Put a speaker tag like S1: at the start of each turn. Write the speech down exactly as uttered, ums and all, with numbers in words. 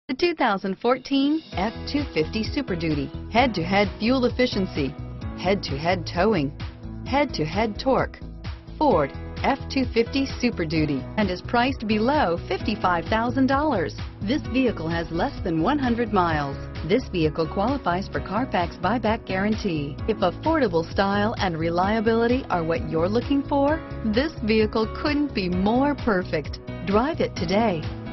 S1: The two thousand fourteen F two fifty Super Duty. Head-to-head fuel efficiency, head-to-head towing, head-to-head torque. Ford F two fifty Super Duty and is priced below fifty-five thousand dollars. This vehicle has less than one hundred miles. This vehicle qualifies for Carfax buyback guarantee. If affordable style and reliability are what you're looking for, this vehicle couldn't be more perfect. Drive it today.